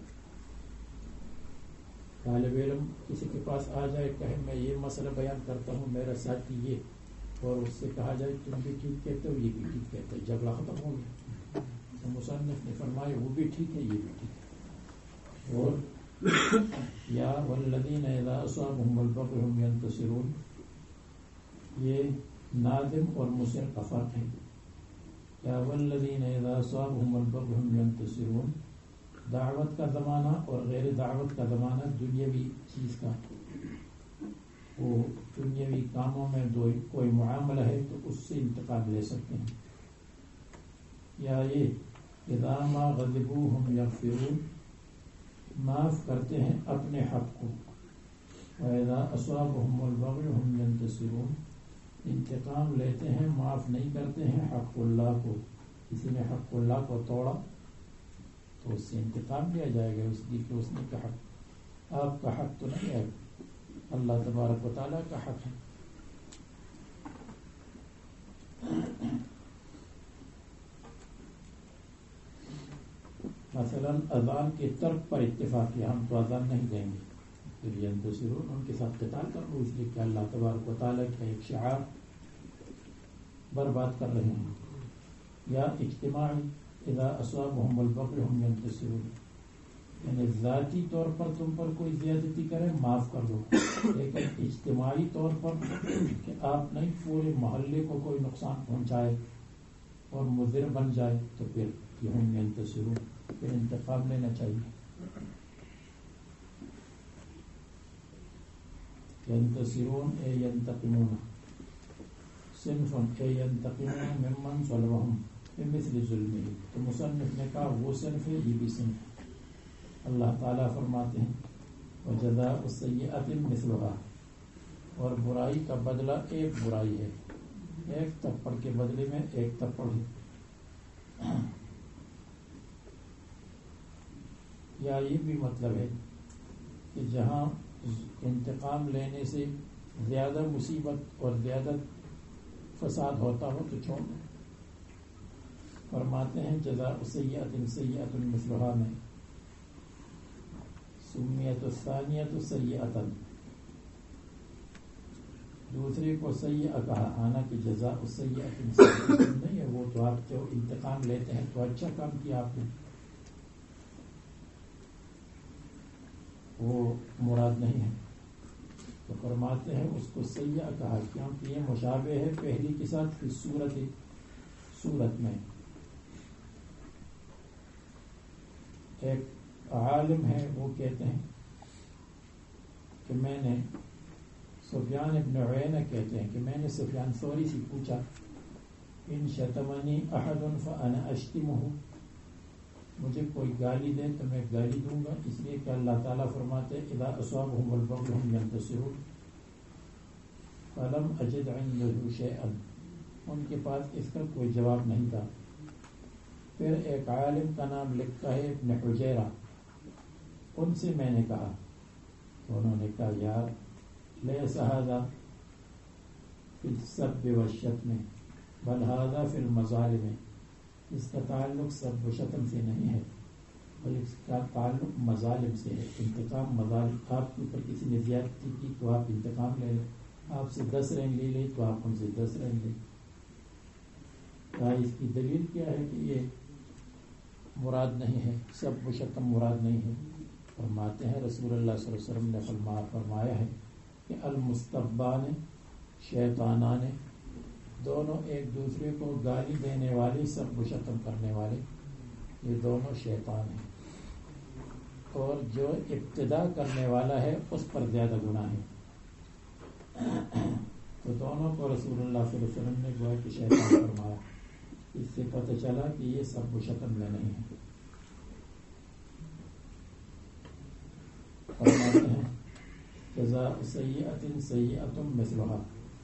طالب علم کسی کے پاس آ جائے کہے میں یہ مسئلہ بیان کرتا ہوں، میرا ساتھی یہ، اور اس سے کہا جائے تم بھی ٹھیک کہتے ہو، یہ بھی ٹھیک کہتے ہیں، جھگڑا ختم ہو گیا. تو مصنف نے فرمائے وہ بھی ٹھیک ہے، یہ بھی ٹھیک ہے. اور یا والذین اذا اصابهم البغی ہم ینتصرون، یہ نادم اور مصر کا فرق ہے. یا والذین اذا اصابهم البغی ہم ینتصرون دعوت کا زمانہ اور غیر دعوت کا زمانہ دنیاوی چیز کا، وہ دنیاوی کاموں میں دو کوئی معاملہ ہے تو اس سے انتقام لے سکتے ہیں. یا یہ اذا ما غضبوا ہم یغفرون معاف کرتے ہیں اپنے حق کو. واذا اصابهم البغی ہم ینتصرون انتقام لیتے ہیں، معاف نہیں کرتے ہیں حق اللہ کو. کسی نے حق اللہ کو توڑا تو اس سے انتقام لیا جائے گا، اس لیے کہ اس نے کہا آپ کا حق تو نہیں ہے، اللہ تبارک و تعالیٰ کا حق ہے. مثلا اذان کے ترک پر اتفاق کیا، ہم تو اذان نہیں دیں گے، پھر ینتصرون ان کے ساتھ قتال کر لو، اس لیے کہ اللہ تبارک و تعالیٰ کا ایک شعار برباد کر رہے ہیں. یا اجتماعی اذا اصابهم البغی ہم ینتصرون، یعنی ذاتی طور پر تم پر کوئی زیادتی کرے معاف کر دو، لیکن اجتماعی طور پر کہ آپ نہیں پورے محلے کو کوئی نقصان پہنچائے اور مضر بن جائے تو پھر یہ ہم ینتصرون، پھر انتقام لینا چاہیے. ینتصرون اے ینتقمون، صنف اے ینتقمون ممن ظلمهم بمثل ظلمه. تو مصنف نے کہا وہ صنف ہے، یہ بھی صنف ہے. اللہ تعالیٰ فرماتے ہیں وجزاء السیئۃ مثلها، اور برائی کا بدلہ ایک برائی ہے، ایک تپڑ کے بدلے میں ایک تپڑ ہے. یا یہ بھی مطلب ہے کہ جہاں انتقام لینے سے زیادہ مصیبت اور زیادہ فساد ہوتا ہو تو چھوڑ دیں. فرماتے ہیں جزاء سیئۃ سیئۃ مثلها میں سمیت الثانیۃ سیئۃ، دوسرے کو سیئہ کہا، حالانکہ جزاء سیئۃ مثلها نہیں ہے، وہ تو آپ جو انتقام لیتے ہیں تو اچھا کام کیا آپ نے، وہ مراد نہیں ہے. تو فرماتے ہیں اس کو سیئہ کہا کیونکہ یہ مشابہ ہے پہلی کے ساتھ کی صورت صورت میں. ایک عالم ہے وہ کہتے ہیں کہ میں نے سفیان ابن عیینہ کہتے ہیں کہ میں نے سفیان ثوری سے پوچھا ان شتمنی احد فانا اشتمہ، مجھے کوئی گالی دے تو میں گالی دوں گا، اس لیے کہ اللہ تعالیٰ فرماتے اذا اصابهم البغي هم ينتصرون، فلم اجد عنده شيئا، ان کے پاس اس کا کوئی جواب نہیں تھا۔ پھر ایک عالم کا نام لکھتا ہے ابن حجیرہ، ان سے میں نے کہا تو انہوں نے کہا یار لیس ھذا فی السب والشتم بل ھذا فی المظالم، اس کا تعلق سب و شتم سے نہیں ہے بلکہ اس کا تعلق مظالم سے ہے، انتقام مظالم، آپ کے اوپر کسی نے زیادتی کی تو آپ انتقام لے لیں، آپ سے دس رین لے لیں تو آپ ان سے دس رین لیں۔ اس کی دلیل کیا ہے کہ یہ مراد نہیں ہے، سب و شتم مراد نہیں ہے۔ فرماتے ہیں رسول اللہ صلی اللہ علیہ وسلم نے فرمایا ہے کہ المستبان شیطانان، دونوں ایک دوسرے کو گالی دینے والے، سب و شتم کرنے والے، یہ دونوں شیطان ہیں، اور جو ابتدا کرنے والا ہے اس پر زیادہ گناہ ہے۔ تو دونوں کو رسول اللہ صلی اللہ علیہ وسلم نے گویا کہ شیطان فرمایا، اس سے پتہ چلا کہ یہ سب و شتم میں نہیں ہے۔ فرماتے ہیں جزاء سیئۃ سیئۃ مثلھا،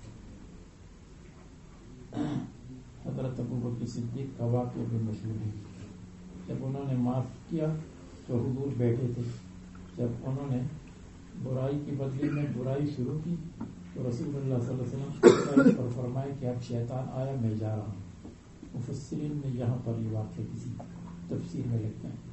حضرت ابوبکر صدیق کا واقعہ بھی مشہور ہے۔ جب انہوں نے معاف کیا تو حضور بیٹھے تھے، جب انہوں نے برائی کی بدلے میں برائی شروع کی تو رسول اللہ صلی اللہ علیہ وسلم پر فرمائے کہ اب شیطان آیا میں جا رہا ہوں۔ مفسرین نے یہاں پر یہ واقعہ کسی تفسیر میں لکھا ہے۔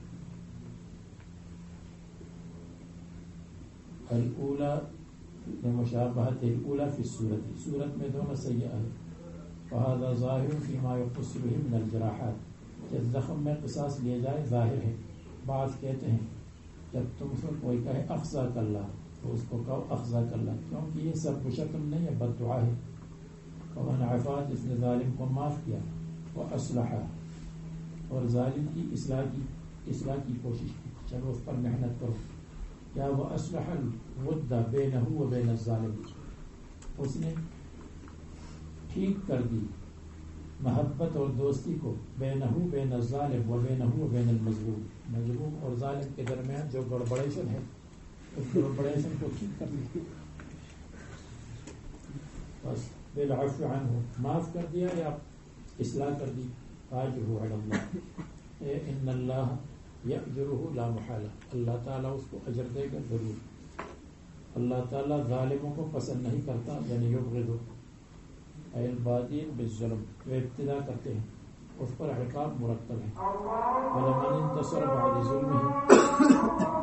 الاولی مشابہت الاولی فی الصورت، صورت میں دونوں سیئہ ہے۔ فہذا ظاہر فیما یقص به من الجراحات، جب زخم میں قصاص لیا جائے ظاہر ہے۔ بعض کہتے ہیں جب تم سے کوئی کہے اخزاک اللہ تو اس کو کہو اخزاک اللہ، کیونکہ یہ سب شتم نہیں ہے، بد دعا ہے۔ ومن عفا، جس نے ظالم کو معاف کیا، واصلح، اور ظالم کی اصلاح کی اصلاح کی کوشش کی، چلو اس پر محنت کرو، یا واصلح الود بینہ و بین الظالم، اس نے ٹھیک کر دی محبت اور دوستی کو، بینہ بین الظالم و بینہ و بین المظلوم، مظلوم اور ظالم کے درمیان جو گڑبڑیشن ہے اس گڑبڑیشن کو ٹھیک کر دی، بس بالعفو عنہ، معاف کر دیا یا اصلاح کر دی۔ اجرہ علی اللہ، اے ان اللہ یأجرہ لا محالہ، اللہ تعالیٰ اس کو اجر دے گا ضرور۔ اللہ تعالیٰ ظالموں کو پسند نہیں کرتا، یعنی یبغض اے البادین بالظلم، وہ ابتدا کرتے ہیں اس پر عقاب مرتب ہے۔ ولمن انتصر بعد ظلمہ،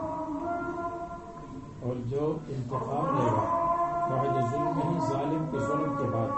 اور جو انتقام لے گا بعد ظلمہ، ظالم کے ظلم کے بعد،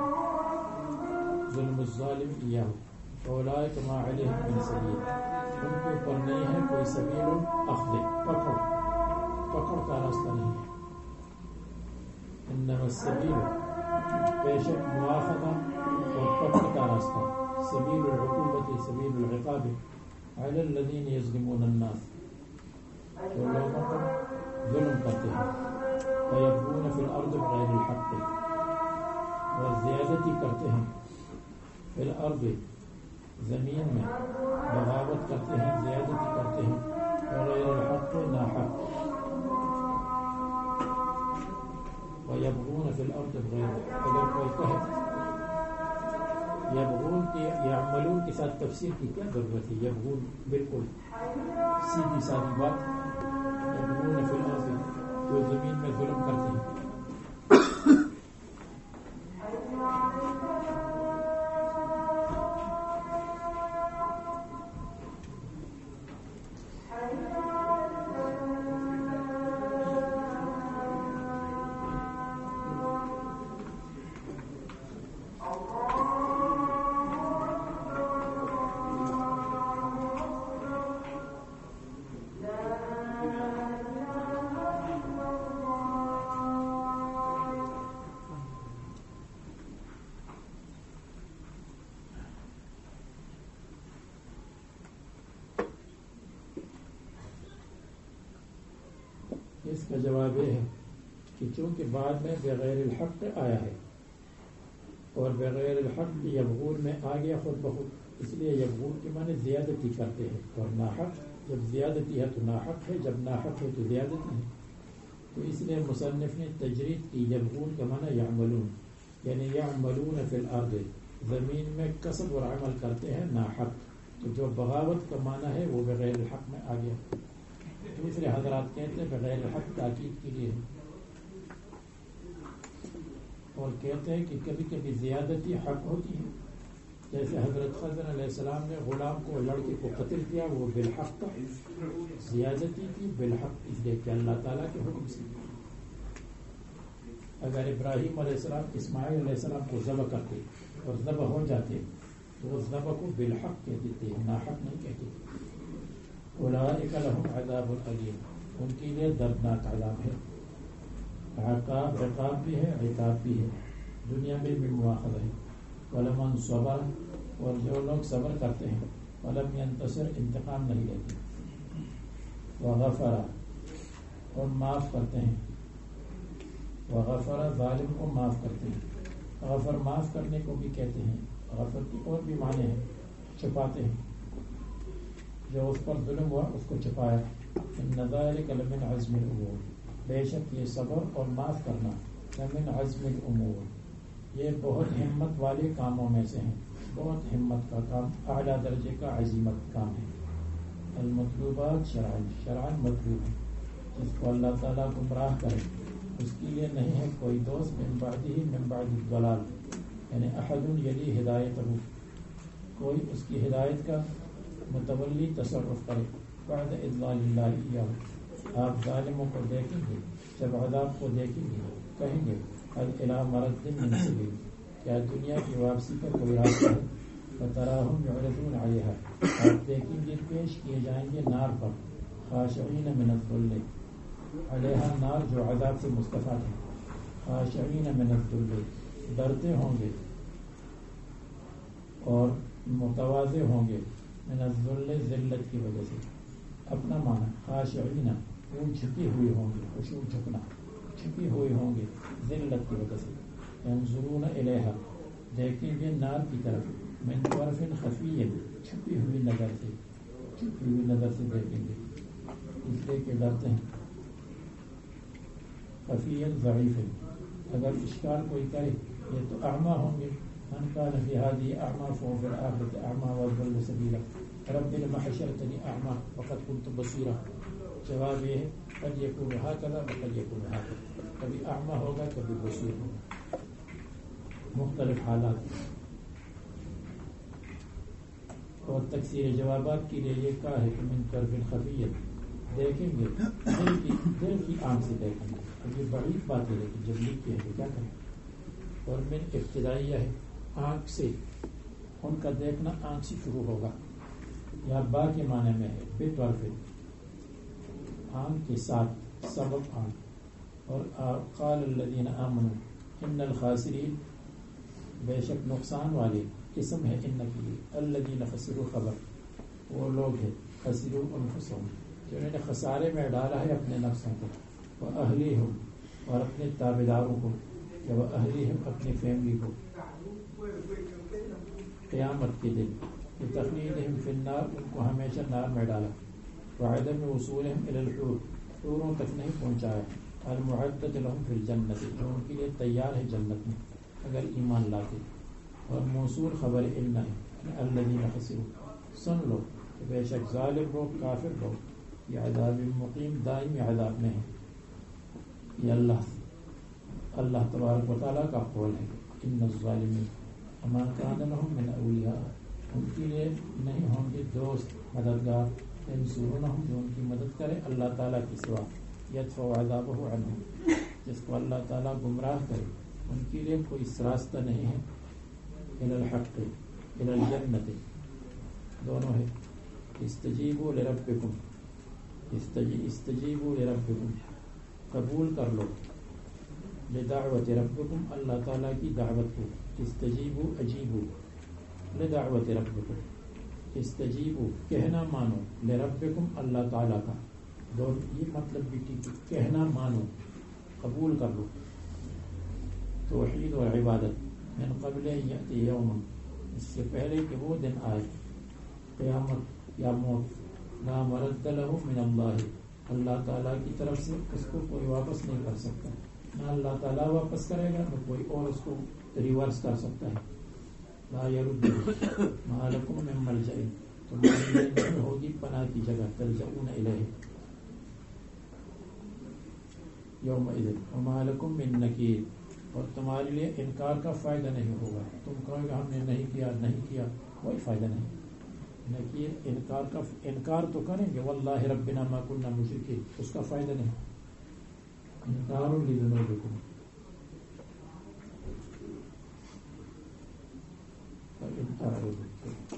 ظلم الظالم ایاہ، فاولئک ما علیہم من سبیل، ان کے اوپر نہیں ہے کوئی سبیل الاخذ، پکڑ پکڑ کا راستہ نہیں ہے۔ انما السبیل، بے شک مواخذہ اور پکڑ کا راستہ، سبیل العقوبۃ، سبیل العقاب، علی الذین یظلمون الناس، جو لوگوں پر ظلم کرتے ہیں، فیبغون فی الارض بغیر الحق، اور زیادتی کرتے ہیں فی الارض، زمین میں بغاوت کرتے ہیں، زیادتی کرتے ہیں، بغیر الحق، ناحق، ویبغون فی الارض بغیر، اگر کوئی کہے یبغون کی یعملون کے ساتھ تفسیر کی کیا ضرورت ہے؟ یبغون بالکل سیدھی سادی بات، یبغون فی الارض، جو زمین میں ظلم کرتے ہیں۔ اس کا جواب یہ ہے کہ چونکہ بعد میں بغیر الحق آیا ہے اور بغیر الحق یبغون میں آ گیا خود بخود، اس لیے یبغون کے معنی زیادتی کرتے ہیں، اور ناحق جب زیادتی ہے تو ناحق ہے، جب ناحق ہے تو زیادتی ہے. تو اس لیے مصنف نے تجرید کی یبغون کا معنی یعملون، یعنی یعملون فی الارض، زمین میں کسب اور عمل کرتے ہیں ناحق. تو جو بغاوت کا معنی ہے وہ بغیر الحق میں آ گیا. دوسرے حضرات کہتے ہیں بغیر الحق تاکید کے لیے، اور کہتے ہیں کہ کبھی کبھی زیادتی حق ہوتی ہے. جیسے حضرت خضر علیہ السلام نے غلام کو لڑکے کو قتل کیا، وہ بالحق تھا، زیادتی کی بالحق، اس لیے کہ اللہ تعالیٰ کے حکم سے. اگر ابراہیم علیہ السلام اسماعیل علیہ السلام کو ذبح کرتے اور ذبح ہو جاتے تو وہ ذبح کو بالحق کہتے تھے، ناحق نہیں کہتے. اولئک لہم عذاب علیم، ان کے لیے دردناک عذاب ہے. عقاب عقاب بھی ہے، عقاب بھی ہے، دنیا میں بھی مواخذہ ہے. ولمن صبر، اور جو لوگ صبر کرتے ہیں، ولم ينتصر، انتقام نہیں لیتے. وغفر، اور معاف کرتے ہیں. وغفر، ظالم کو معاف کرتے ہیں. غفر معاف کرنے کو بھی کہتے ہیں. غفر کی اور بھی معنی ہے، چھپاتے ہیں. جو اس پر ظلم ہوا اس کو چھپایا. ان ذلک لمن عزم الامور، بے شک یہ صبر اور معاف کرنا لمن عزم الامور، یہ بہت ہمت والے کاموں میں سے ہیں. بہت ہمت کا کام، اعلیٰ درجے کا عزیمت کام ہے. المطلوبات شرعاً، شرعاً مطلوب ہے. جس کو اللہ تعالیٰ گمراہ کرے اس کے لیے نہیں ہے کوئی دوست من بعدہ من بعد الضلال، یعنی احد یلی ہدایتہ، کوئی اس کی ہدایت کا متولی تصرف کرے. بعد اضلال اللہ ایاہ، آپ ظالموں کو دیکھیں گے جب عذاب کو دیکھیں گے کہیں گے قد الی مرد من سبیل، کیا دنیا کی واپسی کا کوئی راستہ ہے. فتراہم یعرضون علیہا، آپ دیکھیں گے پیش کیے جائیں گے نار پر. خاشعین من الذل، علیہا نار جو عذاب سے مستفاد ہے. خاشعین من الذل، ڈرتے ہوں گے اور متواضع ہوں گے. من الذل، ذلت کی وجہ سے. اپنا معنی خاشعین، وہ جھکی ہوئی ہوں گے، خشوع جھکنا، چھپی ہوئی ہوں گے ذلت کی وجہ سے. ينظرون الیہا، دیکھیں گے نار کی طرف. من طرف خفی، چھپی ہوئی نظر سے، چھپی ہوئی نظر سے دیکھیں گے، اس لیے کہ ڈرتے ہیں. خفی ضعیف، اگر اشکال کوئی کرے یہ تو اعمیٰ ہوں گے. من کان فی ہذہ اعمیٰ فہو فی الآخرۃ اعمیٰ واضل سبیلا. رب لم حشرتنی اعمیٰ وقد كنت بصیرا. جواب یہ ہے قد یکون ہکذا وقد یکون ہکذا، کبھی اعمیٰ ہوگا کبھی بصیر ہوگا، مختلف حالات. اور تکثیر جوابات کے لیے یہ کہا ہے کہ من طرف خفیت، دیکھیں گے دل کی دل کی آنکھ سے دیکھیں گے. اب یہ بڑی بات ہے لیکن جب لکھ کے ہے کیا کریں. اور من ابتدائیہ ہے، آنکھ سے، ان کا دیکھنا آنکھ سے شروع ہوگا. یا با کے معنی میں ہے بے طرف، آنکھ کے ساتھ، سبب آنکھ. اور قال الذین آمنوا ان الخاسرین، بے شک نقصان والے، اسم ہے ان کے لیے. الذین خسروا، خبر، وہ لوگ ہیں خسروا انفسهم، جنہوں نے خسارے میں ڈالا ہے اپنے نفسوں کو. واہلیہم، اور اپنے تابعداروں کو. واہلیہم، اپنی فیملی کو. قیامت کے دن بتخلیدہم فی النار، ان کو ہمیشہ نار میں ڈالا. وعدم وصولہم الی الحور، حوروں تک نہیں پہنچایا. المعدۃ لہم فی الجنۃ، جو ان کے لیے تیار ہے جنت میں اگر ایمان لاتے. اور موصول خبر ان ہے الذین خسروا، سن لو کہ بے شک ظالم لوگ، کافر لوگ، یہ عذاب مقیم، دائمی عذاب میں ہے. یہ اللہ اللہ تبارک و تعالیٰ کا قول ہے. ان الظالمین وما کان لهم من اولیاء، ان کے لیے نہیں ہوں گے دوست، مددگار. ینصرونہم، جو ان کی مدد کرے اللہ تعالیٰ کی سوا. یدفع عذابہ عنہم، جس کو اللہ تعالیٰ گمراہ کرے ان کے لیے کوئی راستہ نہیں ہے. الی الحق الی الجنت، دونوں ہے. استجیبوا لربکم، استجیبوا لربکم، قبول کر لو. لدعوت ربکم، اللہ تعالیٰ کی دعوت کو. استجیبوا، اجیبوا، لدعوت ربکم. استجیبوا، کہنا مانو. لربکم، اللہ تعالیٰ کا. دونوں یہ مطلب بھی ٹھیک ہے، کہنا مانو. قبول کر لو توحید اور عبادت من قبل ان یأتی یوم اس سے پہلے کہ وہ دن آئے قیامت یا موت لا مرد له من اللہ اللہ تعالیٰ کی طرف سے اس کو کوئی واپس نہیں کر سکتا نہ اللہ تعالیٰ واپس کرے گا نہ کوئی اور اس کو ریورس کر سکتا ہے لا یرد ما لکم من ملجأ تمہارے لیے ہوگی پناہ کی جگہ تلجؤون الیہ یومئذ وما لکم من نکیر اور تمہارے لیے انکار کا فائدہ نہیں ہوگا تم کہو گے ہم نے نہیں کیا نہیں کیا کوئی فائدہ نہیں نکیر انکار کا انکار تو کریں گے واللہ ربنا ما کننا مشرکین اس کا فائدہ نہیں انکار لذنوبکم فإن أعرضوا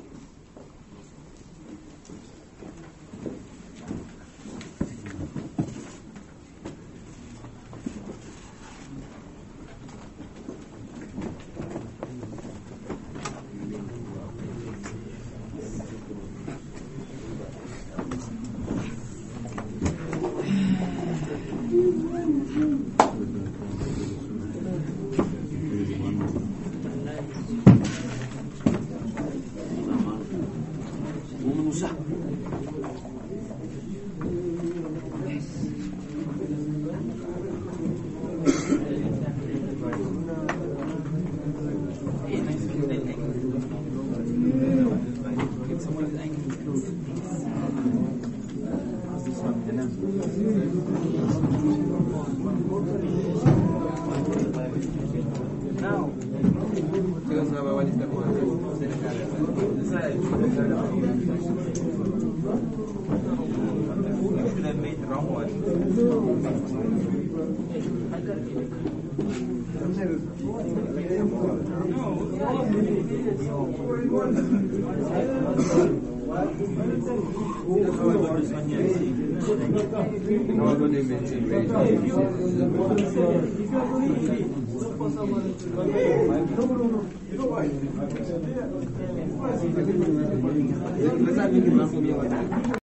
No, no, no, no.